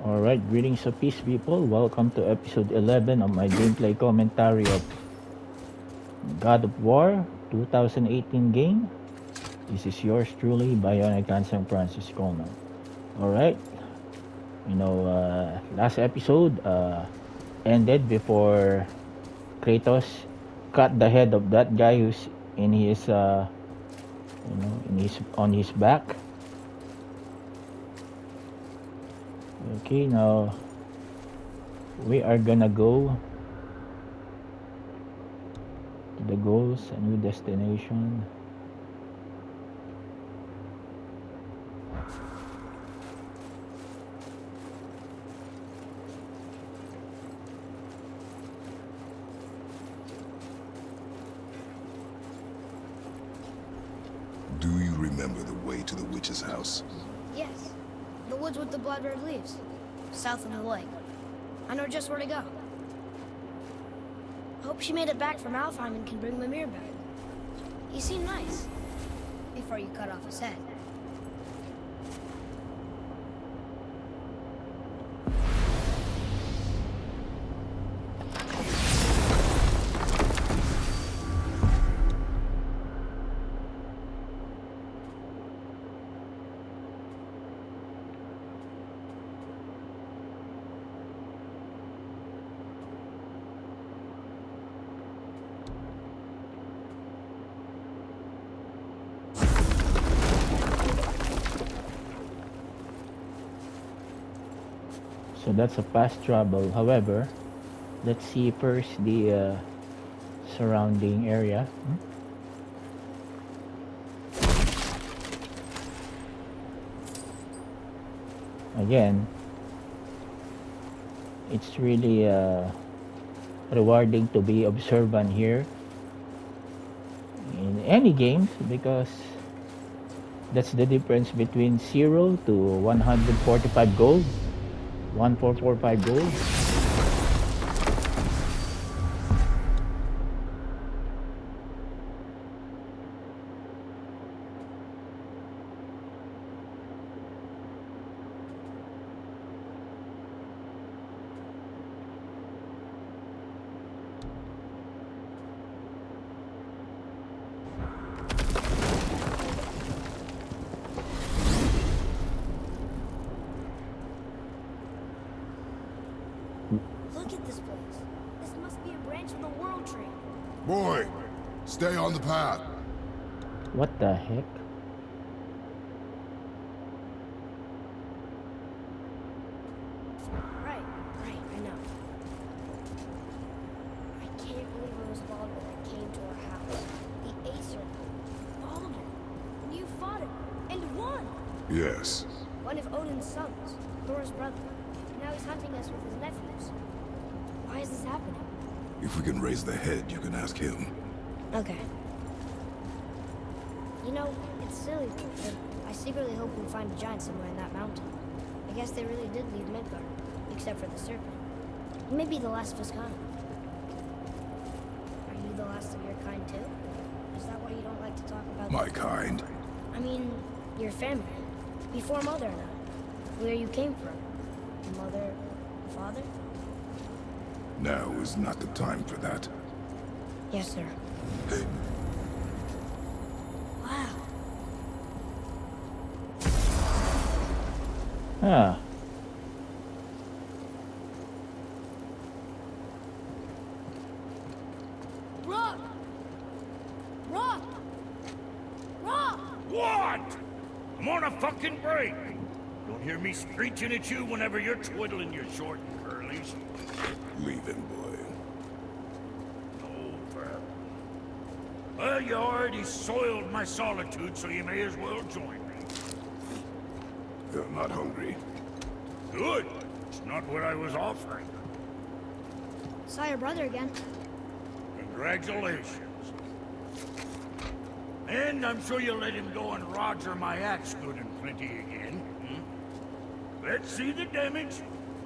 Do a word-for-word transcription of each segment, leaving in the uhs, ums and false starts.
Alright, greetings of peace people. Welcome to episode eleven of my gameplay commentary of God of War twenty eighteen game. This is yours truly, Bionic Handsome Francis Coleman. Alright, you know, uh, last episode uh, ended before Kratos cut the head of that guy who's in his, uh, you know, in his on his back. Okay, now we are gonna go to the goals, a new destination. Do you remember the way to the witch's house? Yes. The woods with the blood red leaves. South of the lake. I know just where to go. Hope she made it back from Alfheim and can bring Mimir back. He seemed nice. Before you cut off his head. So that's a fast travel. However, let's see first the uh, surrounding area. Hmm? Again, it's really uh, rewarding to be observant here in any games, because that's the difference between zero to one hundred forty-five gold. one four four five gold. Look at this place. This must be a branch of the World Tree. Boy, stay on the path. What the heck? Right, right, I know. I can't believe it was Baldur that came to our house. The Acer. Baldur. And you fought him. And won! Yes. One of Odin's sons. Thor's brother. And now he's hunting us with his nephews. Why is this happening? If we can raise the head, you can ask him. Okay. You know, it's silly, but I secretly hope we find a giant somewhere in that mountain. I guess they really did leave Midgard, except for the serpent. Maybe the last of his kind. Are you the last of your kind too? Is that why you don't like to talk about My kind. I mean, your family. Before Mother and I. Where you came from. Your mother, father? Now is not the time for that. Yes, sir. Wow. Ah. Rock! Rock! Rock! What? I'm on a fucking break. Don't hear me screeching at you whenever you're twiddling your short curlies. Leave him, boy. Oh, crap. Well, you already soiled my solitude, so you may as well join me. You're not hungry. Good. It's not what I was offering. Saw your brother again. Congratulations. And I'm sure you'll let him go and roger my axe good and plenty again. Hmm? Let's see the damage.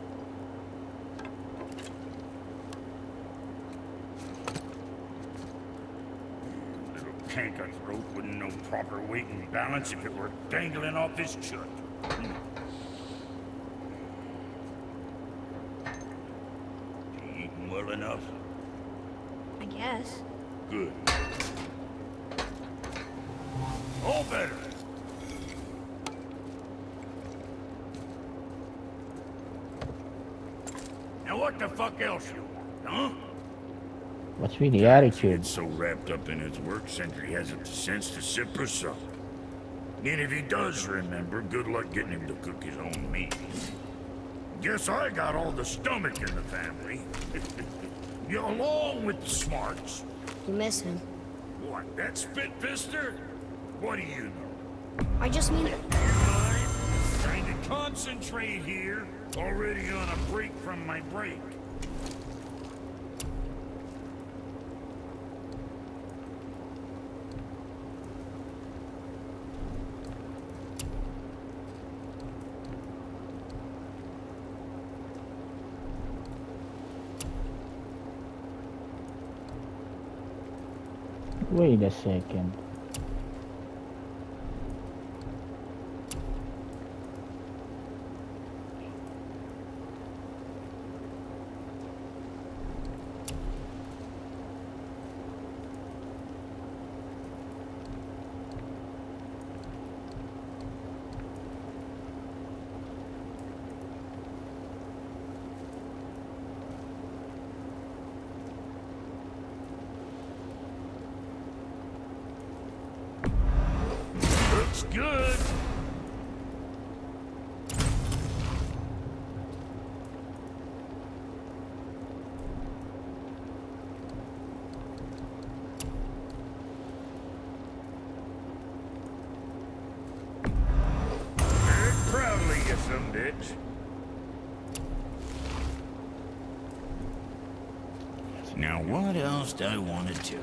Little canker throat wouldn't know proper weight and balance if it were dangling off his chut. Hmm. comfortable enough? I guess. Good. All better. Now what the fuck else you want, huh? What's with the attitude? He's so wrapped up in his work, Sentry hasn't the sense to sip or sup. And if he does remember, good luck getting him to cook his own meat. Guess I got all the stomach in the family. You along with the smarts. You miss him. What, that spit-fister? What do you know? I just mean... Trying to concentrate here. Already on a break from my break. Wait a second. Looks good. Very proudly, you some bitch. Now what else do I want to tell you?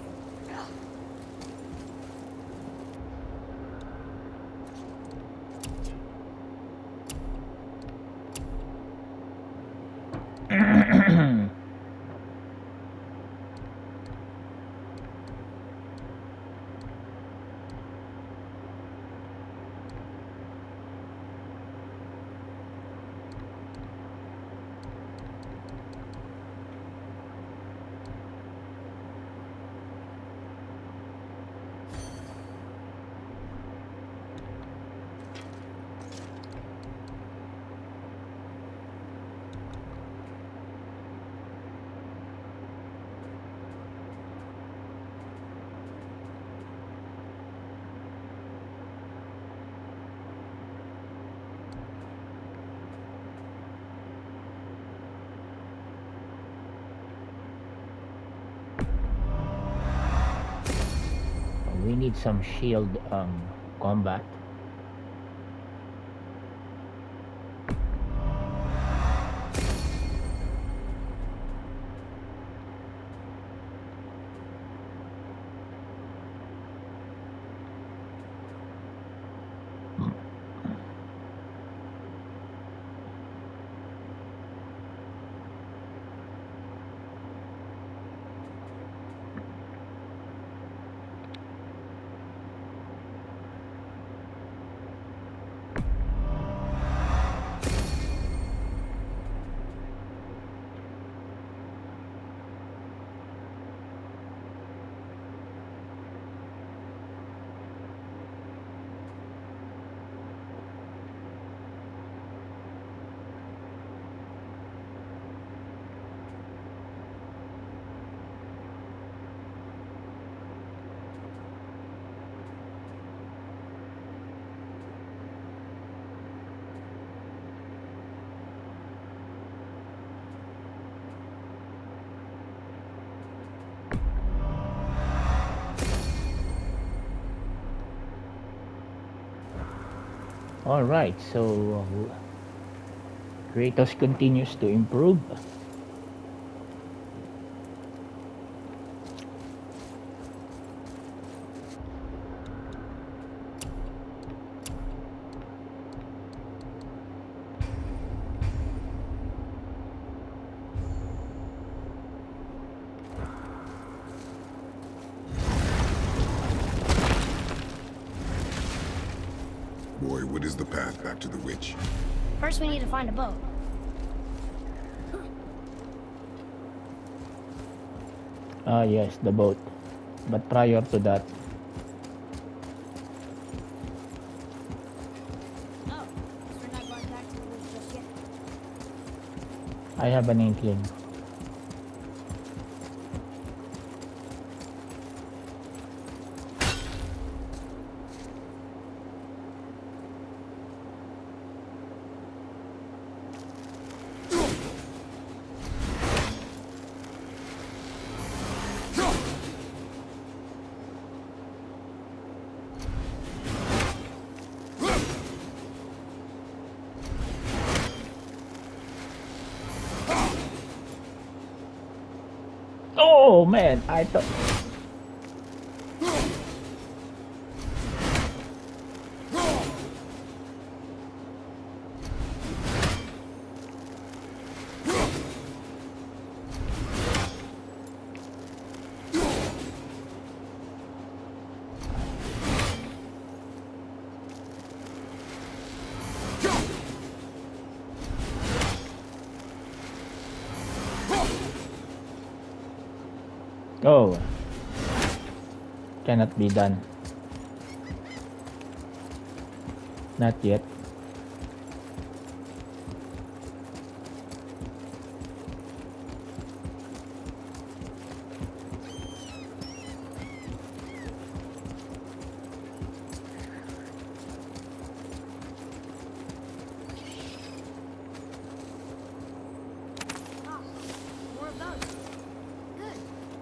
We need some shield um combat. Alright, so uh, Kratos continues to improve. Boy, what is the path back to the witch? First we need to find a boat. Ah, yes, the boat. But prior to that, Oh, guess we're not going back to the woods just yet. I have an inkling. Oh man, I thought. Oh, cannot be done. Not yet. Ah, more of those. Good.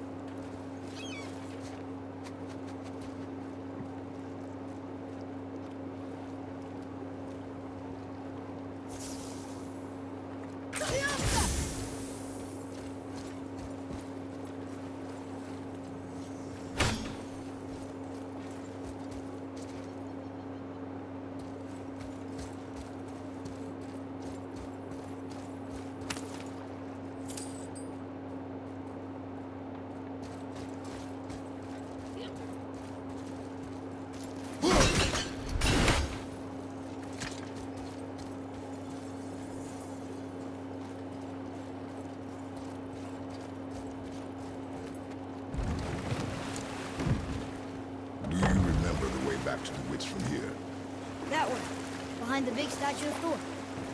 Do you remember the way back to the witch from here? That one, behind the big statue of Thor.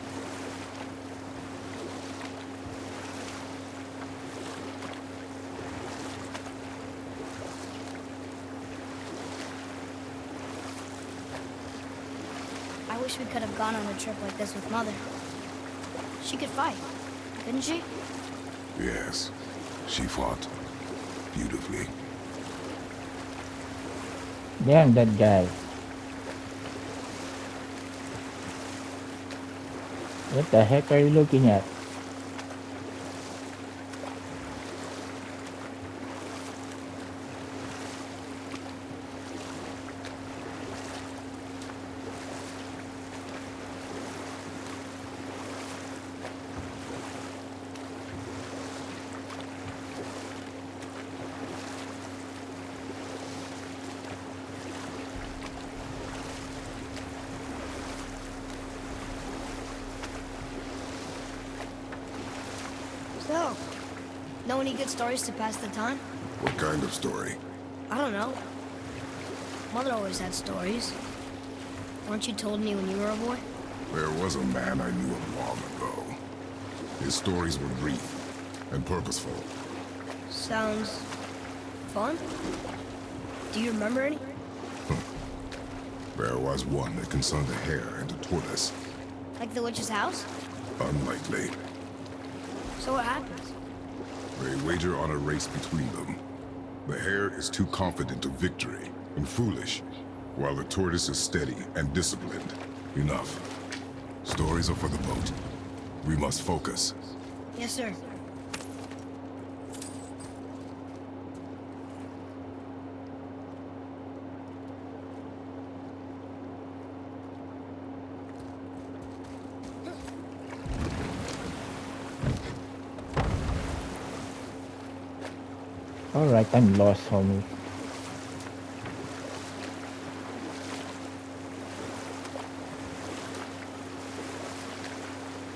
I wish we could have gone on a trip like this with Mother. She could fight, couldn't she? Yes. She fought. Beautifully. Damn that guy. What the heck are you looking at? So, know any good stories to pass the time? What kind of story? I don't know. Mother always had stories. Weren't you told me when you were a boy? There was a man I knew of long ago. His stories were brief and purposeful. Sounds fun. Do you remember any? There was one that concerned a hare and a tortoise. Like the witch's house? Unlikely. So what happens? They wager on a race between them. The hare is too confident of victory and foolish, while the tortoise is steady and disciplined. Enough. Stories are for the boat. We must focus. Yes, sir. Alright, I'm lost, homie.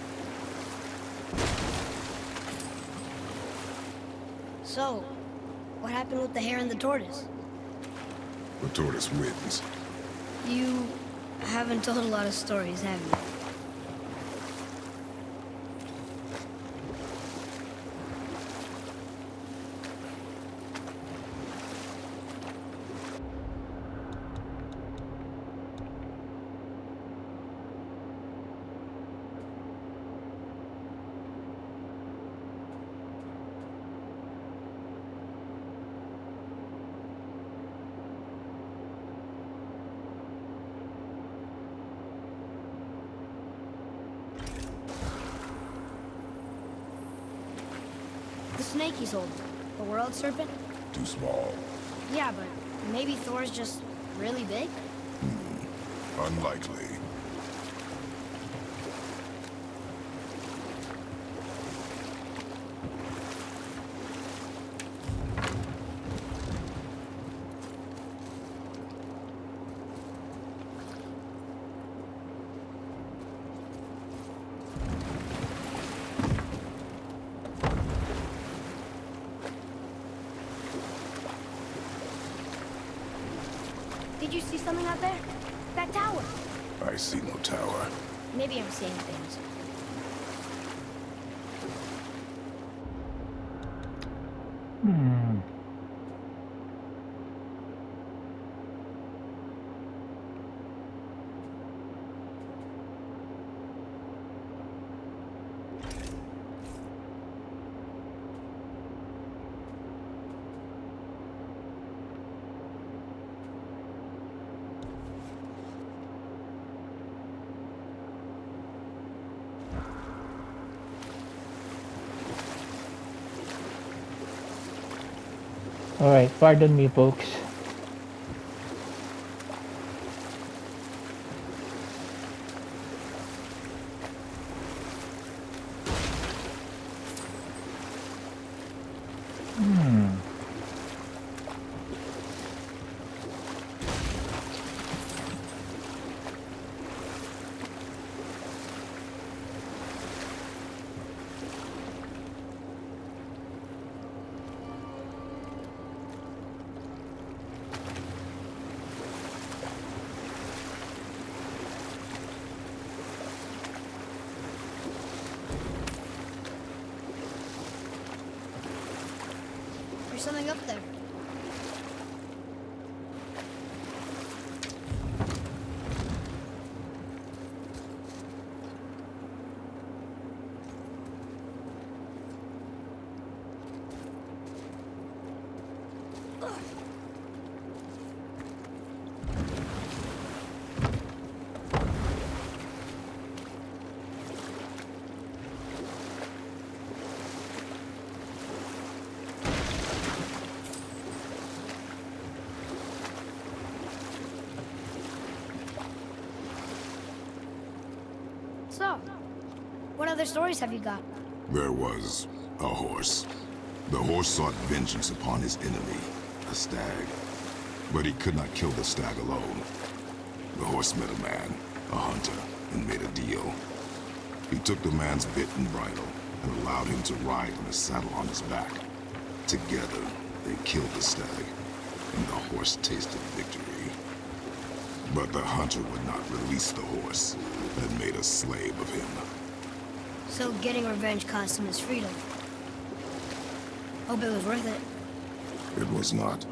So, What happened with the hare and the tortoise? The tortoise wins. You haven't told a lot of stories, have you? The snake he's holding. The world serpent? Too small. Yeah, but maybe Thor's just really big? Unlikely. Did you see something out there? That tower. I see no tower. Maybe I'm seeing things. Hmm. Alright, pardon me, folks. Hmm. There's something up there. So, what other stories have you got? There was a horse. The horse sought vengeance upon his enemy, a stag. But he could not kill the stag alone. The horse met a man, a hunter, and made a deal. He took the man's bit and bridle and allowed him to ride in a saddle on his back. Together, they killed the stag, and the horse tasted victory. But the hunter would not release the horse and made a slave of him. So getting revenge cost him his freedom. Hope it was worth it. It was not.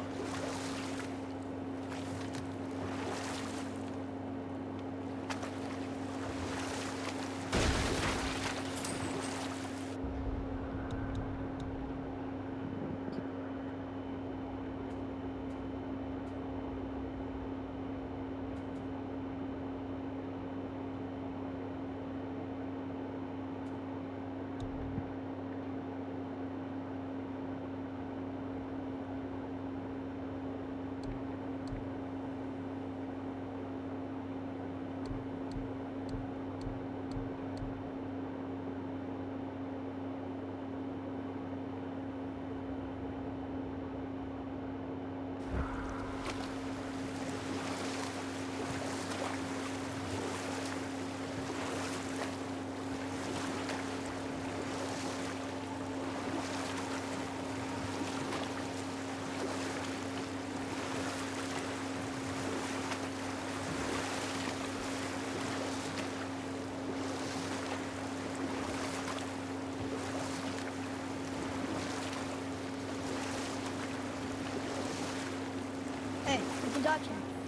Gotcha.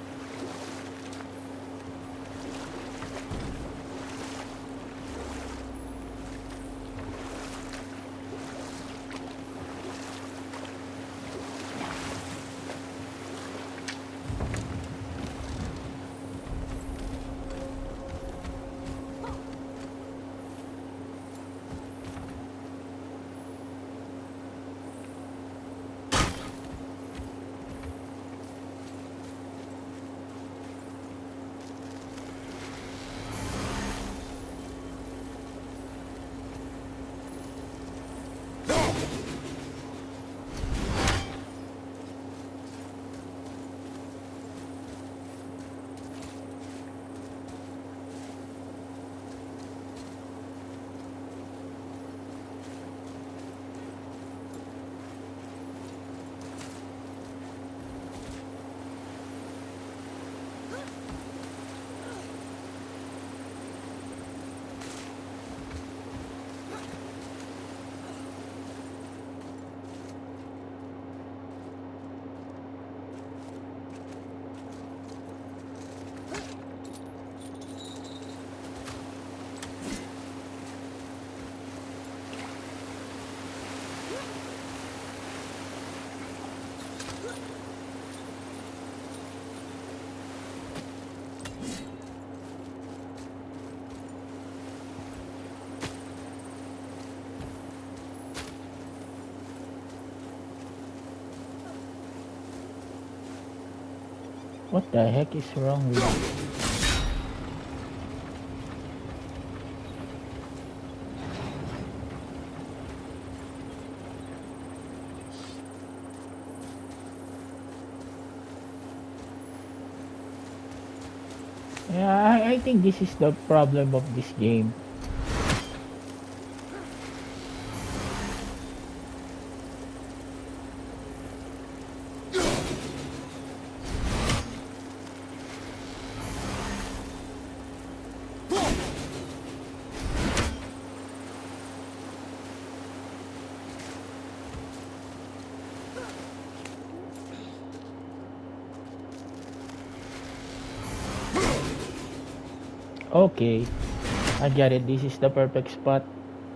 What the heck is wrong with you? Yeah, I, I think this is the problem of this game. Okay, I get it. This is the perfect spot.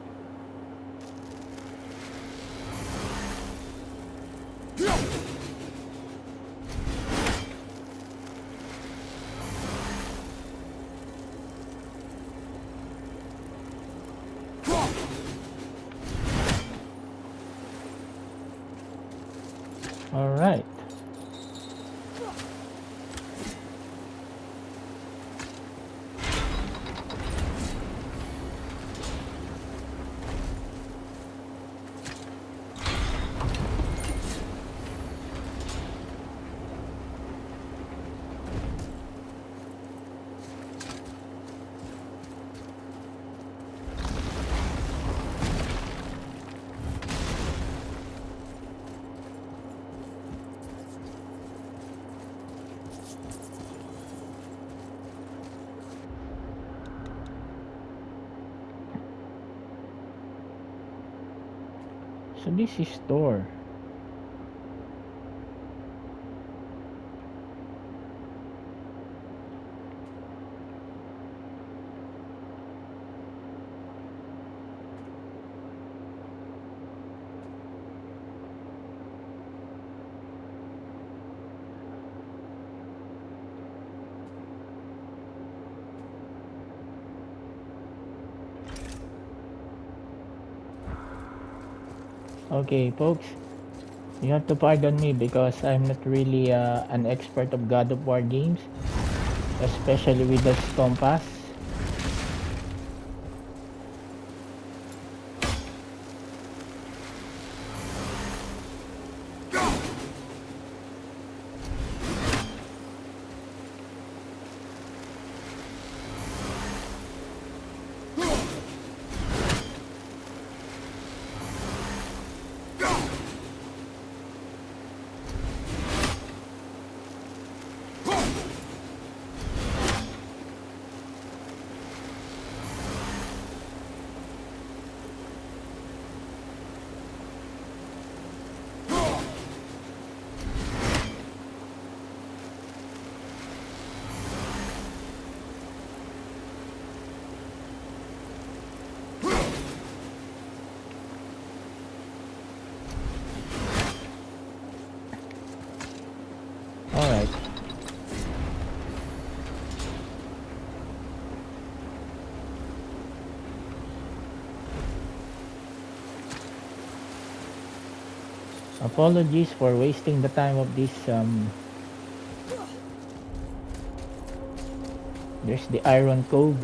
All right. So this is store. Okay, folks, you have to pardon me because I'm not really uh, an expert of God of War games, especially with the compass. Apologies for wasting the time of this. Um, there's the Iron Cove.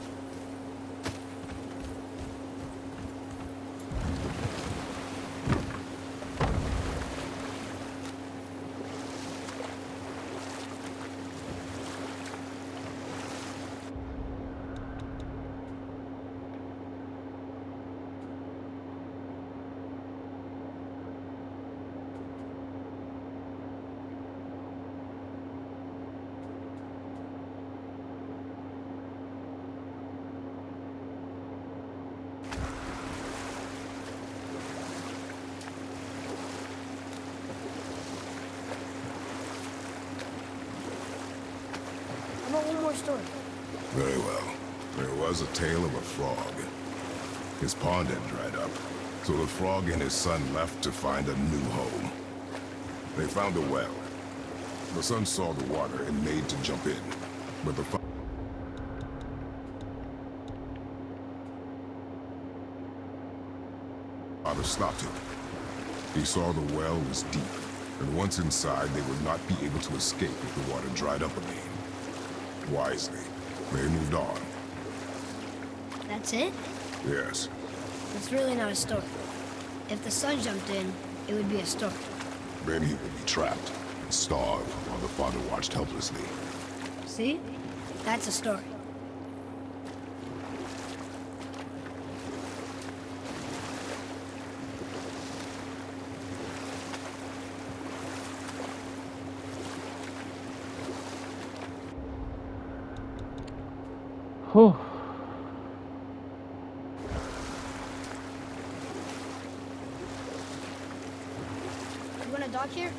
How about one more story? Very well. There was a tale of a frog. His pond had dried up, so the frog and his son left to find a new home. They found a well. The son saw the water and made to jump in, but the fa- father stopped him. He saw the well was deep, and once inside, they would not be able to escape if the water dried up again. Wisely, they moved on. That's it? Yes. It's really not a story. If the son jumped in, it would be a story. Then he would be trapped and starve while the father watched helplessly. See? That's a story. Whew. You wanna dock here?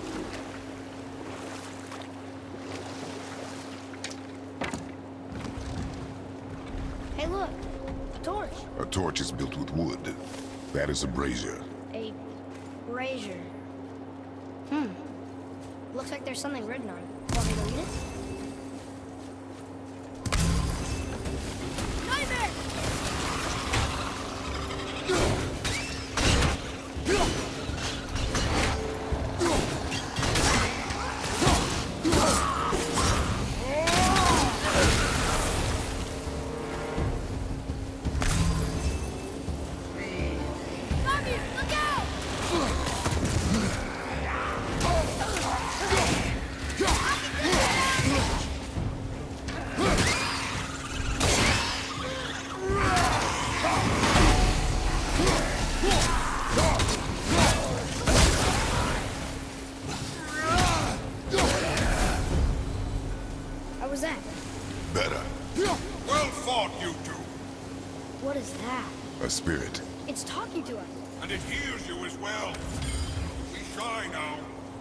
Hey, look! A torch! A torch is built with wood. That is a brazier. A brazier. Hmm. Looks like there's something written on it. Want me to read it? Nightmare! Bobby, look out! How was that? Better. Well fought, you two. What is that? A spirit. It's talking to us. And it hears you as well. Be shy now.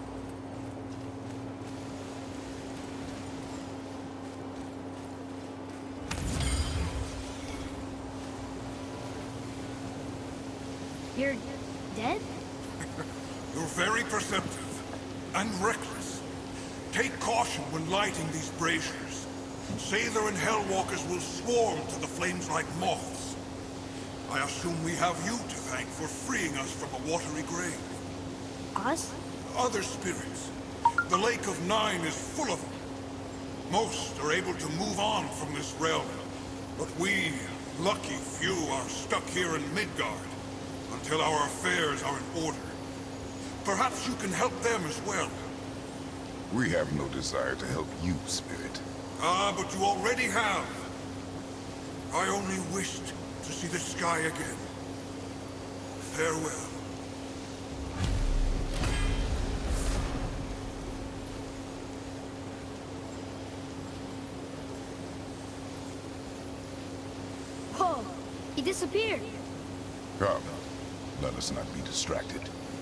You're dead? You're very perceptive and reckless. Take caution when lighting these braziers. Sather and Hellwalkers will swarm to the flames like moths. I assume we have you to thank for freeing us from a watery grave. Us? Other spirits. The Lake of Nine is full of them. Most are able to move on from this realm. But we, lucky few, are stuck here in Midgard until our affairs are in order. Perhaps you can help them as well. We have no desire to help you, spirit. Ah, but you already have. I only wished to see the sky again. Farewell. Whoa! He disappeared! Come, let us not be distracted.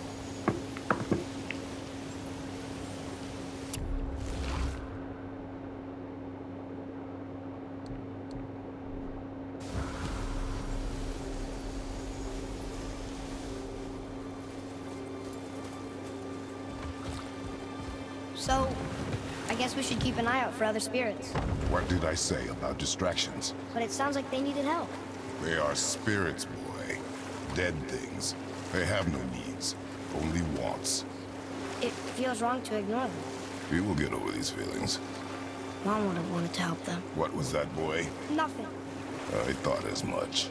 So, I guess we should keep an eye out for other spirits. What did I say about distractions? But it sounds like they needed help. They are spirits, boy. Dead things. They have no needs. only wants. It feels wrong to ignore them. We will get over these feelings. Mom would have wanted to help them. What was that, boy? Nothing. I thought as much.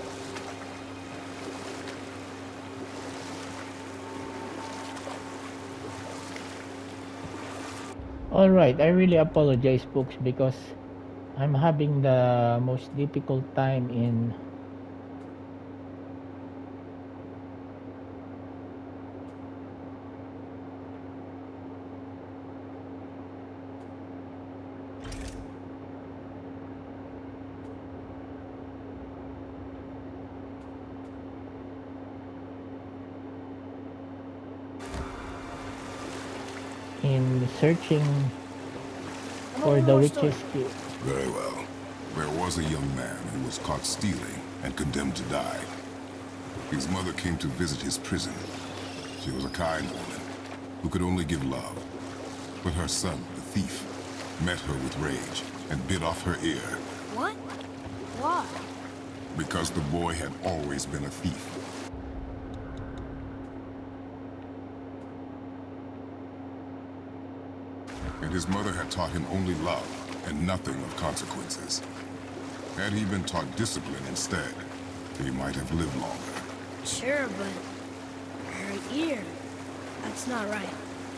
Alright, I really apologize folks because I'm having the most difficult time in in searching I'm for over the more witch's story. key. Very well. There was a young man who was caught stealing and condemned to die. His mother came to visit his prison. She was a kind woman who could only give love. But her son, the thief, met her with rage and bit off her ear. What? Why? Because the boy had always been a thief. And his mother had taught him only love and nothing of consequences. Had he been taught discipline instead, he might have lived longer. Sure, but her ear. That's not right.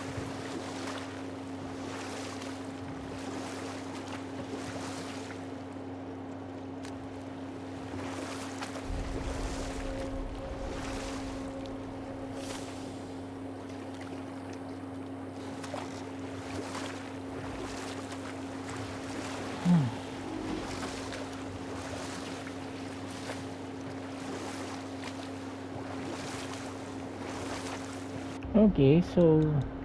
Okay, so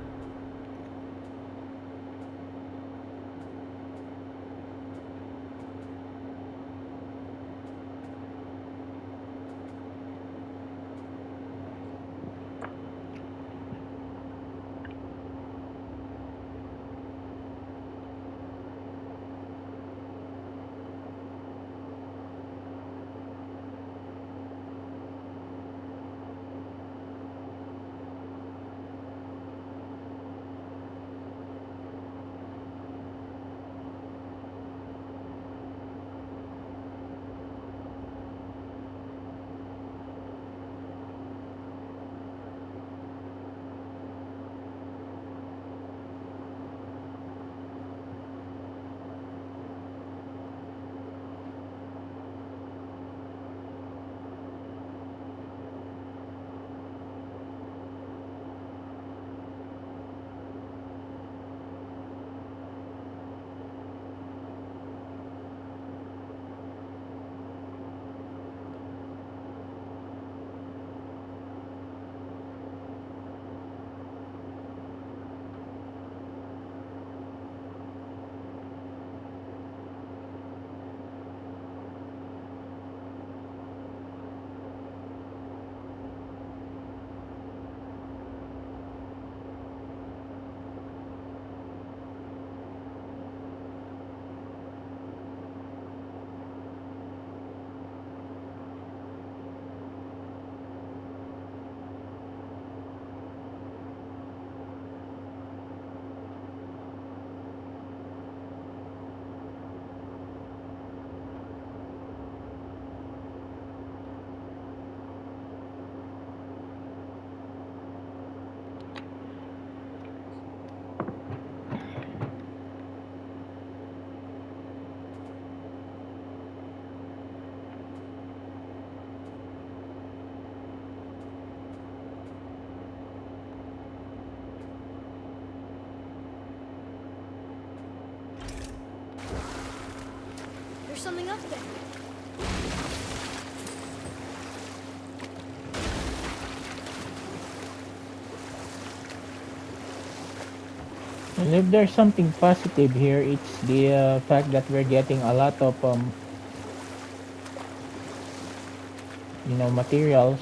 There's something up there. and if there's something positive here, it's the uh, fact that we're getting a lot of um, you know, materials.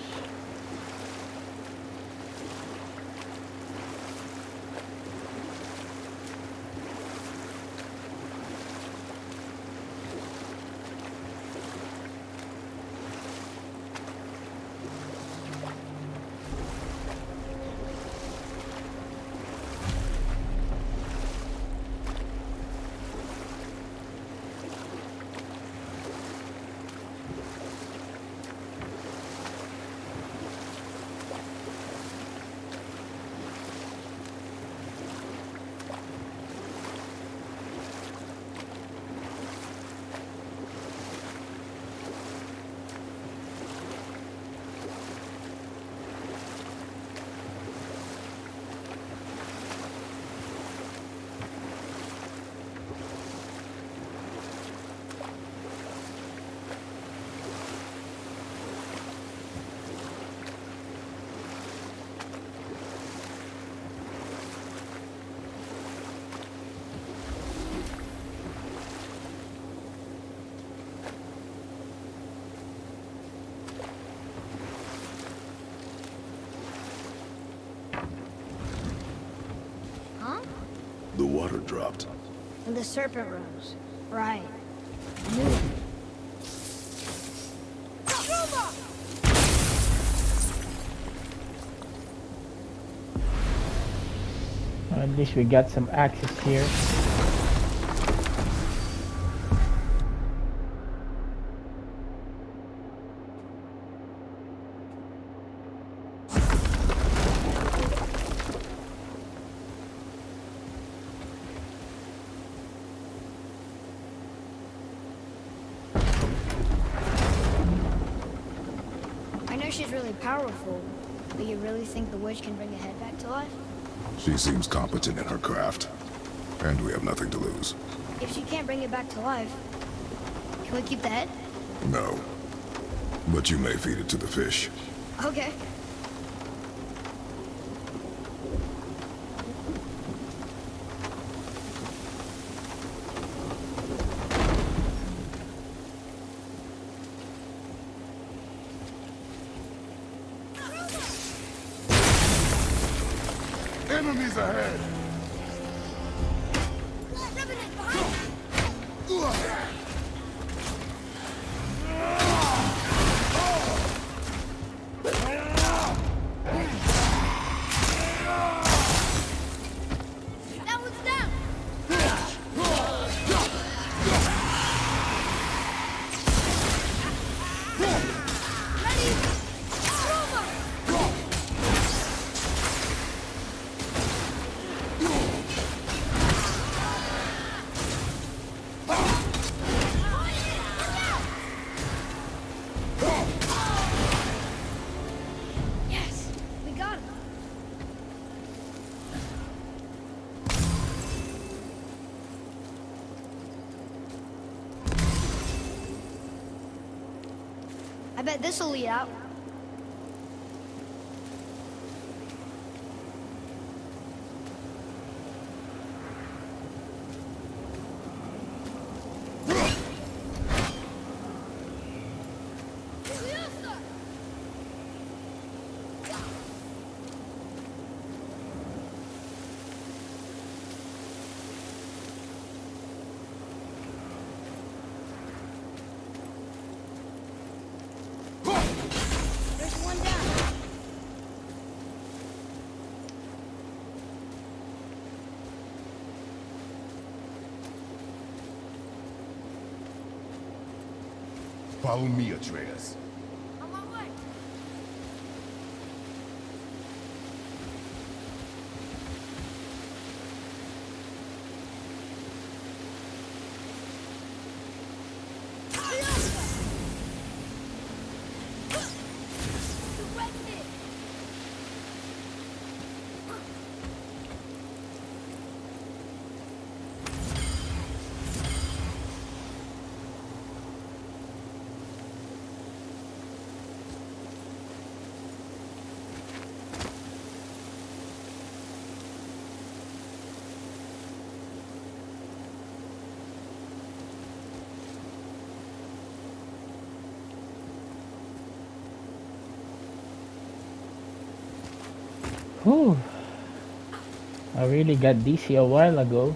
dropped. And the serpent rose. Right. I knew it. At least we got some access here. I know she's really powerful, but you really think the witch can bring a head back to life? She seems competent in her craft, and we have nothing to lose. If she can't bring it back to life, can we keep the head? No. But you may feed it to the fish. Okay. Enemies ahead! Revenant behind! That one's down! Ready? Roma! Yes, we got him. I bet this'll lead out. There's one down. Follow me, Atreus. On my way. Whew. I really got dizzy a while ago.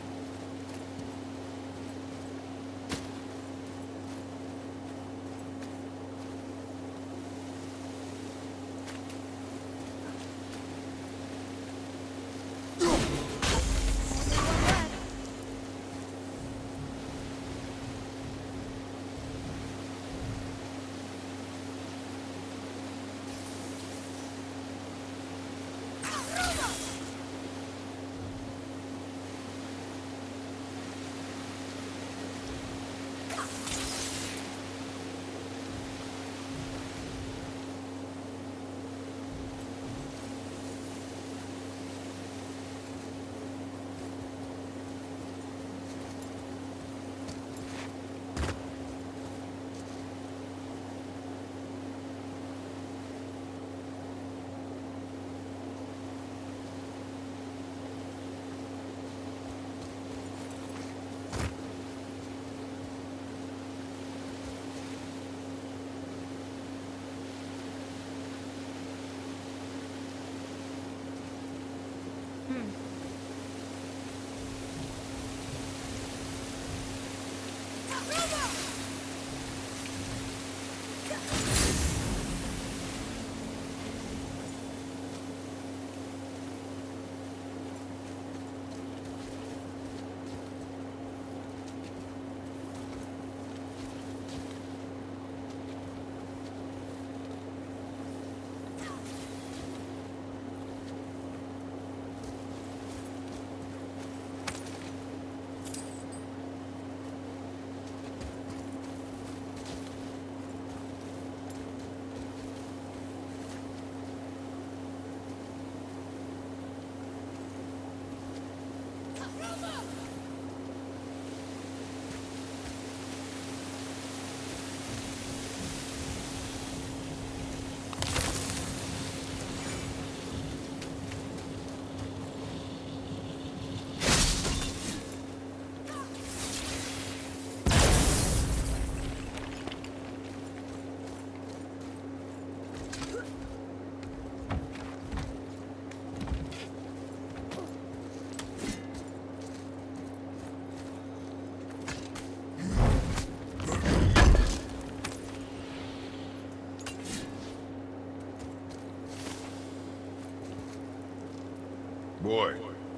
boy.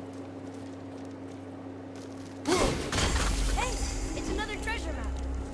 Hey, it's another treasure map.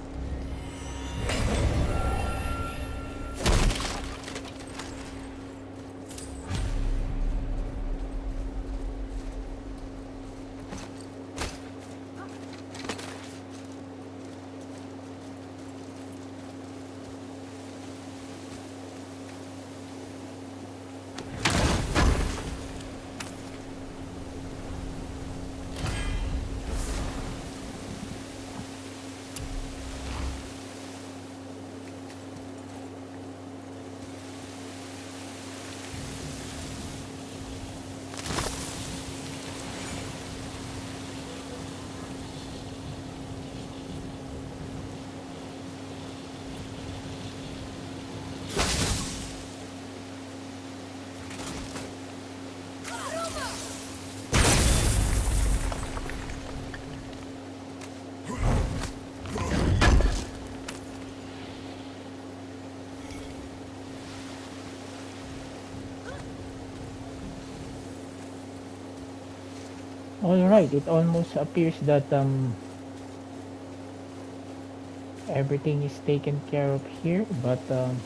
Alright, it almost appears that um everything is taken care of here, but um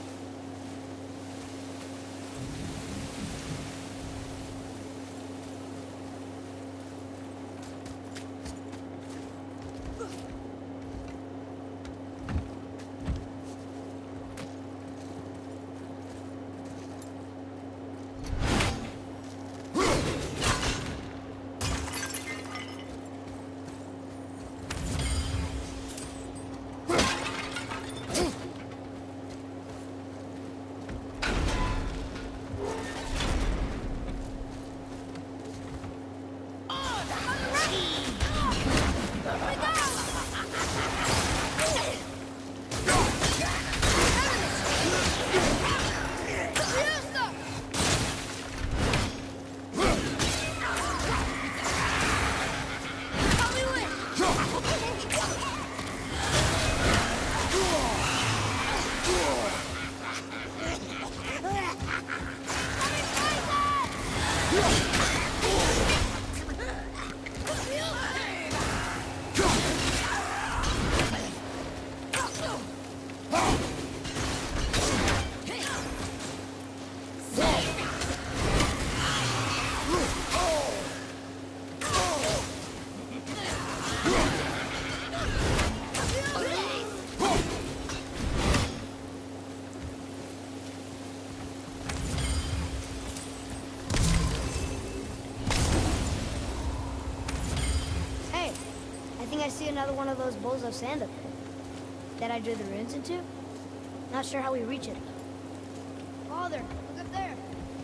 I see another one of those bowls of sand up there that I drew the runes into. Not sure how we reach it. Father, look up there.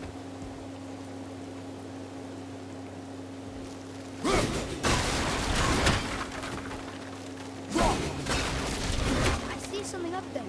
I see something up there.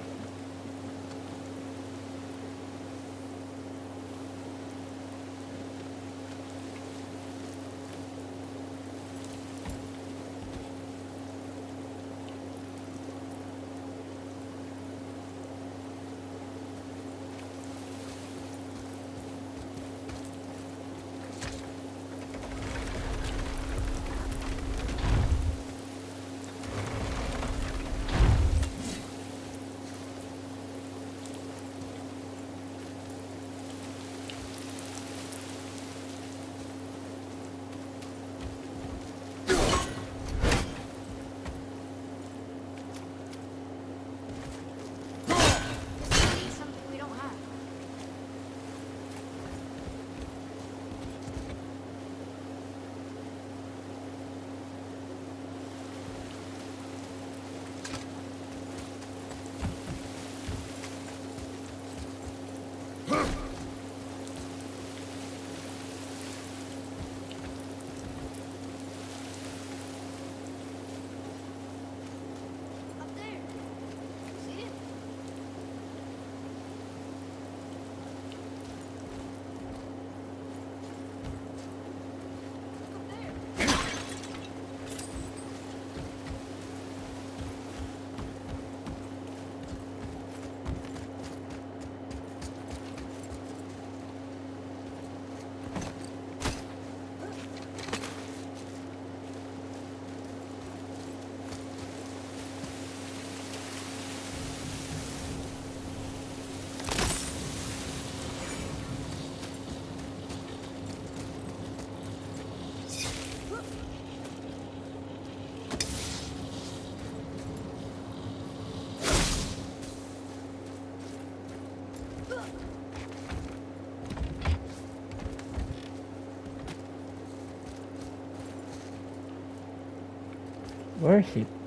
Where is it?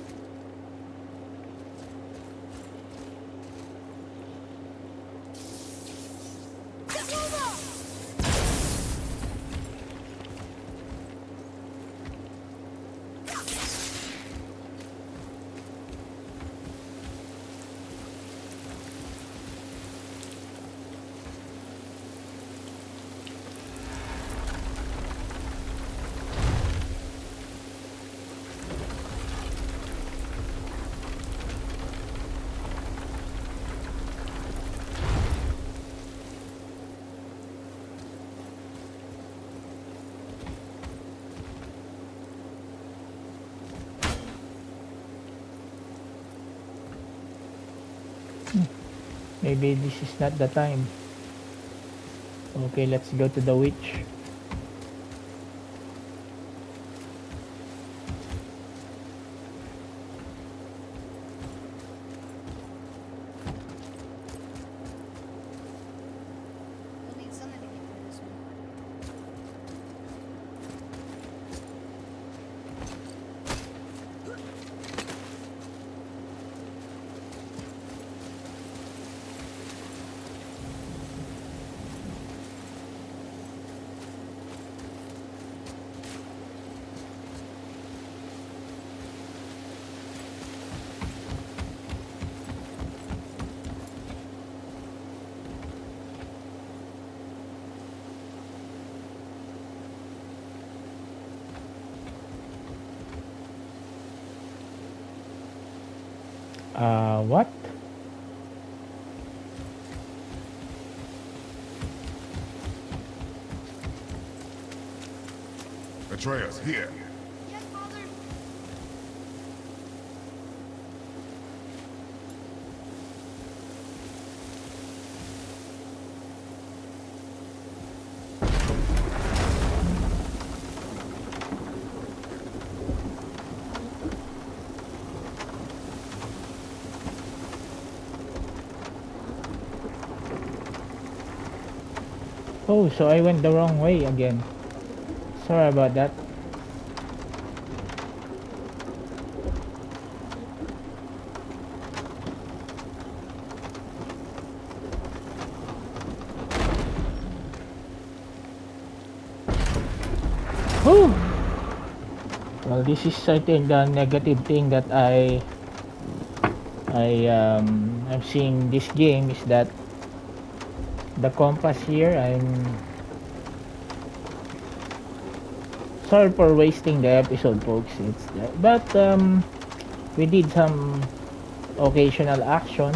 Maybe this is not the time. Okay, let's go to the witch. We'll need something to get through this one. Uh, what? Atreus, here. Yes, Father. Oh, so I went the wrong way again. Sorry about that. Whew. Well, this is I think the negative thing that I I um I'm seeing this game is that the compass here, I'm sorry for wasting the episode, folks. It's but um we did some occasional action.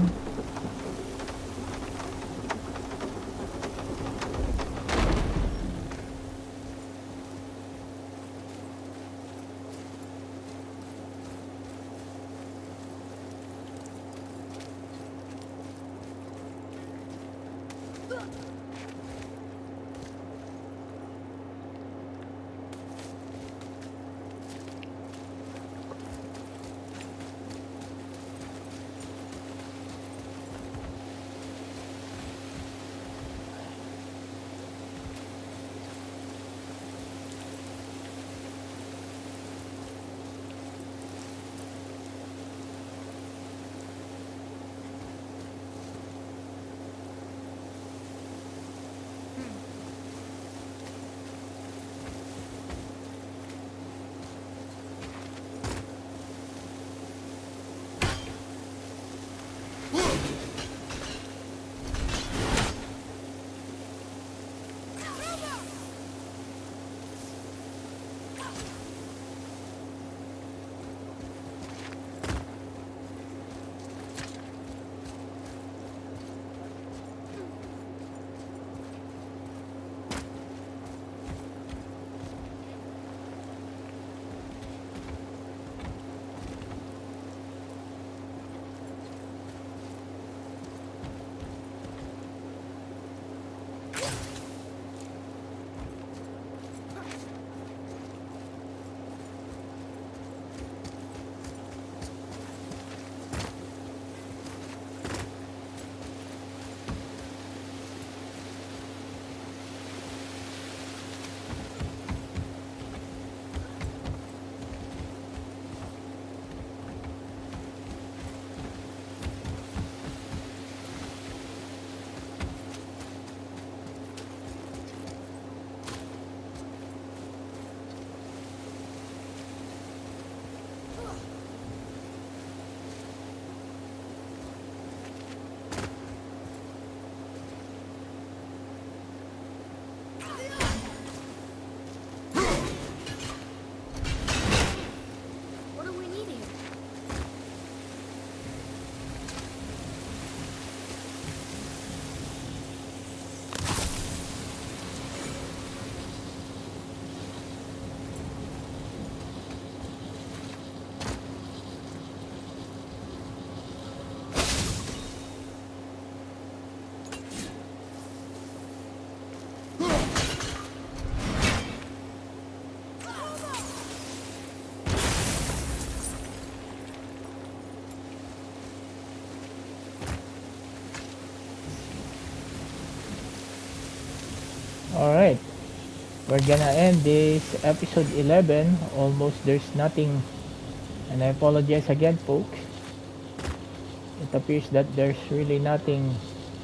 Alright, we're gonna end this episode eleven. Almost there's nothing, and I apologize again, folks. It appears that there's really nothing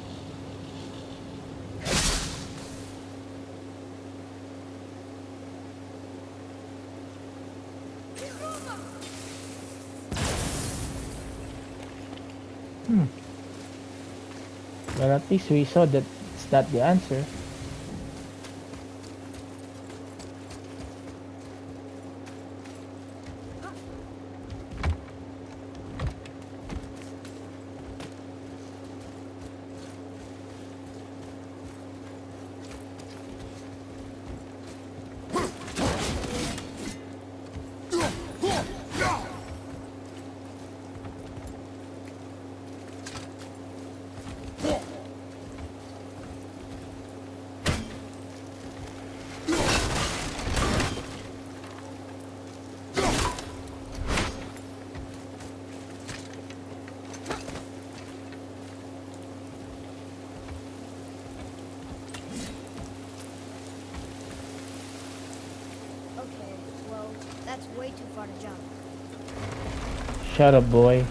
Hmm. But at least we saw that it's not the answer. Okay, well, that's way too far to jump. Shut up, boy.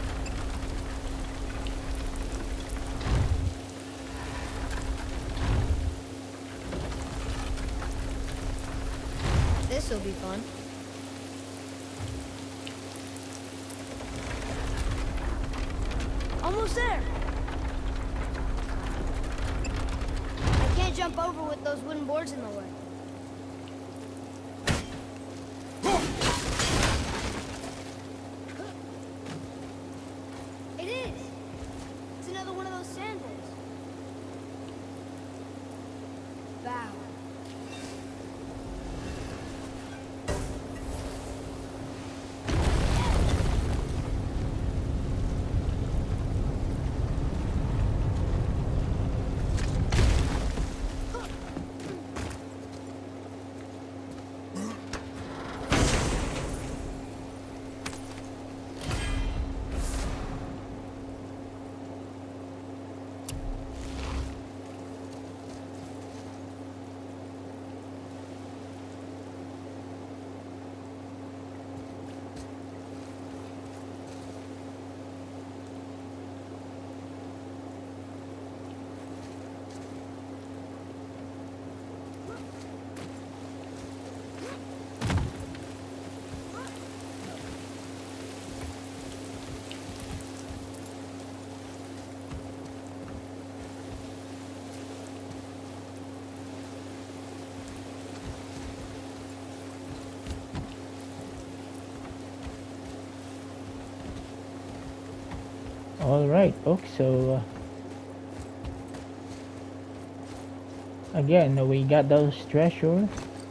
This'll be fun. Almost there! I can't jump over with those wooden boards in the way. It is! It's another one of those sandals. Bow. Alright, folks, so uh, again, we got those treasures.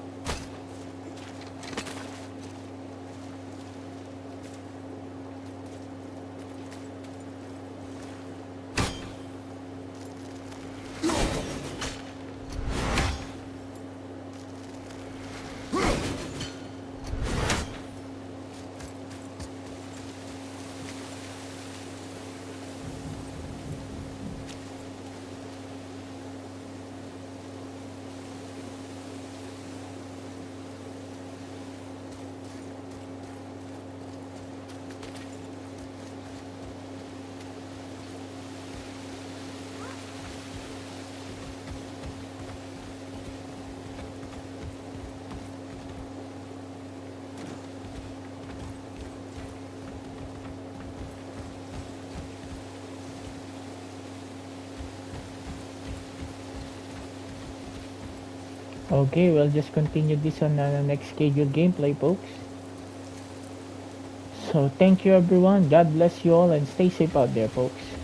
Okay, we'll just continue this on the next scheduled gameplay, folks. So thank you everyone, God bless you all, and stay safe out there, folks.